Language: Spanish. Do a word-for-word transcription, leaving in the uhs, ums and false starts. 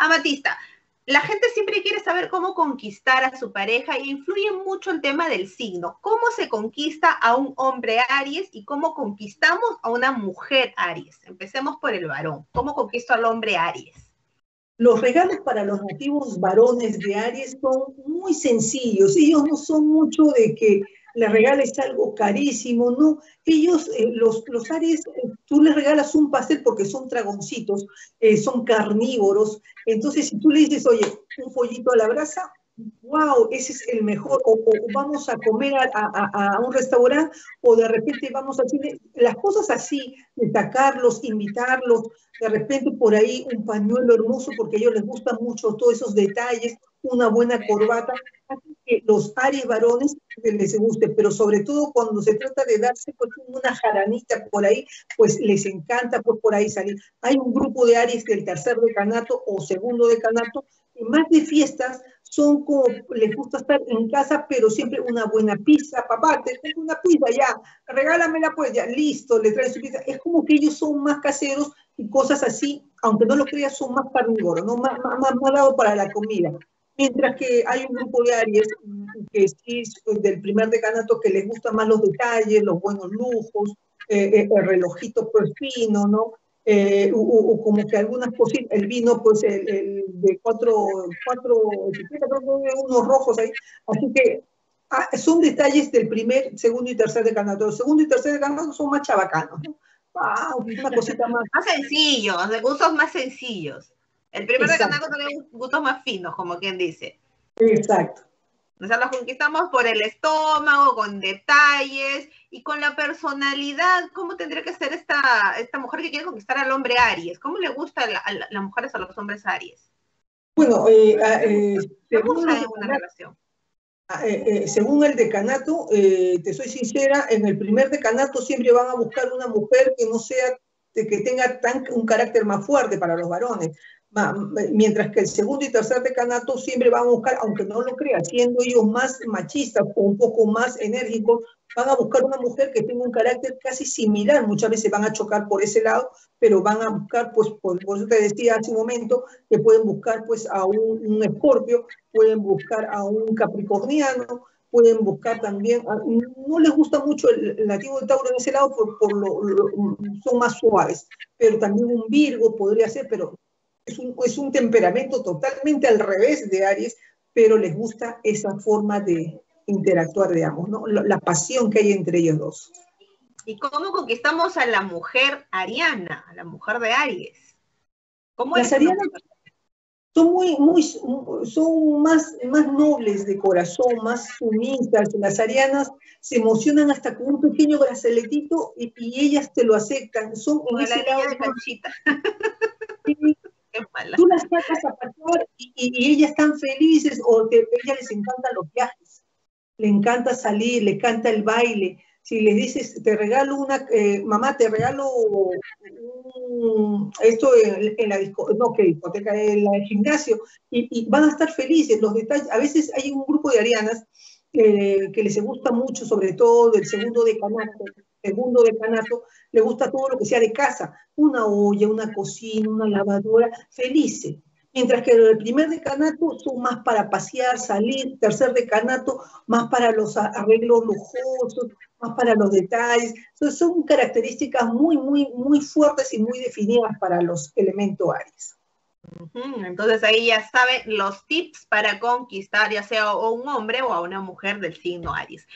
Amatista, la gente siempre quiere saber cómo conquistar a su pareja y influye mucho el tema del signo. ¿Cómo se conquista a un hombre Aries y cómo conquistamos a una mujer Aries? Empecemos por el varón. ¿Cómo conquisto al hombre Aries? Los regalos para los nativos varones de Aries son muy sencillos. Ellos no son mucho de que les regales algo carísimo, no. Ellos, eh, los, los Aries, eh, tú les regalas un pastel porque son dragoncitos, eh, son carnívoros. Entonces, si tú le dices, oye, un pollito a la brasa, wow, ese es el mejor. O, o vamos a comer a, a, a un restaurante, o de repente vamos a hacer las cosas así, destacarlos, invitarlos, de repente por ahí un pañuelo hermoso, porque a ellos les gustan mucho todos esos detalles, una buena corbata, así que los Aries varones les guste, pero sobre todo cuando se trata de darse pues, una jaranita por ahí, pues les encanta pues, por ahí salir. Hay un grupo de Aries del tercer decanato o segundo decanato, que más de fiestas son como, les gusta estar en casa, pero siempre una buena pizza, papá, te tengo una pizza, ya, regálamela pues, ya, listo, le traen su pizza. Es como que ellos son más caseros y cosas así, aunque no lo creas, son más carnívoros, ¿no? Más, más, más, más dado para la comida. Mientras que hay un grupo de Aries que sí, del primer decanato, que les gustan más los detalles, los buenos lujos, eh, el relojito pues fino, ¿no? Eh, o, o, como que algunas cositas, el vino, pues el, el de cuatro, cuatro etiquetas, unos rojos ahí. Así que ah, son detalles del primer, segundo y tercer decanato. El segundo y tercer decanato son más chabacanos, ¿no? Ah, una cosita más. Más sencillos, de gustos más sencillos. El primer decanato tiene gustos más finos, como quien dice. Exacto. O sea, los conquistamos por el estómago, con detalles y con la personalidad. ¿Cómo tendría que ser esta, esta mujer que quiere conquistar al hombre Aries? ¿Cómo le gusta a, la, a las mujeres a los hombres Aries? Bueno, eh, eh, según, en una relación? Eh, eh, según el decanato, eh, te soy sincera, en el primer decanato siempre van a buscar una mujer que no sea, que tenga tan, un carácter más fuerte para los varones. Mientras que el segundo y tercer decanato siempre van a buscar, aunque no lo creas, siendo ellos más machistas o un poco más enérgicos, van a buscar una mujer que tenga un carácter casi similar. Muchas veces van a chocar por ese lado, pero van a buscar, pues, por, por eso te decía hace un momento, que pueden buscar pues a un, un Escorpio, pueden buscar a un Capricorniano, pueden buscar también, a, no les gusta mucho el, el nativo de Tauro en ese lado, por, por lo, lo, son más suaves, pero también un Virgo podría ser, pero es un, es un temperamento totalmente al revés de Aries, pero les gusta esa forma de interactuar, digamos, ¿no? La, la pasión que hay entre ellos dos. ¿Y cómo conquistamos a la mujer ariana, a la mujer de Aries? ¿Cómo Las es una arianas mujer? son muy, muy, son más, más nobles de corazón, más sumisas. Las arianas se emocionan hasta con un pequeño braceletito y, y ellas te lo aceptan. Son en Con la ese niña lado de más. canchita. Sí, Qué mala. tú las sacas a pasear y, y, y ellas están felices, o te, a ellas les encantan los viajes, le encanta salir, le encanta el baile. Si les dices, te regalo una, eh, mamá, te regalo un, esto en, en la discoteca, no, que discoteca, en el gimnasio, y, y, van a estar felices. Los detalles, a veces hay un grupo de arianas eh, que les gusta mucho, sobre todo del segundo decanato, segundo decanato, le gusta todo lo que sea de casa, una olla, una cocina, una lavadora, felices. Mientras que el primer decanato son más para pasear, salir, tercer decanato más para los arreglos lujosos, más para los detalles. Entonces son características muy, muy, muy fuertes y muy definidas para los elementos Aries. Entonces ahí ya saben los tips para conquistar ya sea a un hombre o a una mujer del signo Aries.